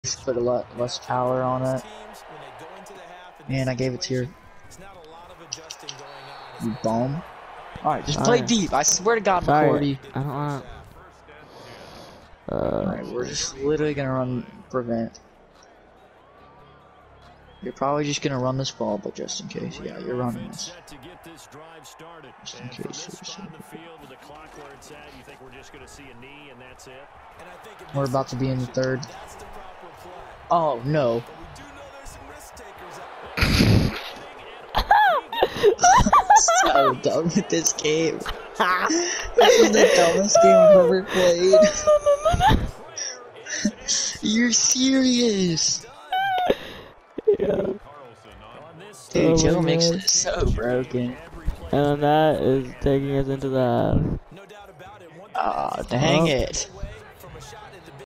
Just put a lot less power on it. Man, I gave it to you bum. Alright, just play deep. I swear to God, McCourty. I don't want. Alright, we're just literally gonna run prevent. You're probably just gonna run this ball, but just in case, yeah, you're running this. Just in case. We're about to be in the third. Oh no. So dumb with this game. This is the dumbest game I've ever played. You're serious? Yeah. Dude, Joe makes it so broken. And that is taking us into the half. Aw, dang it.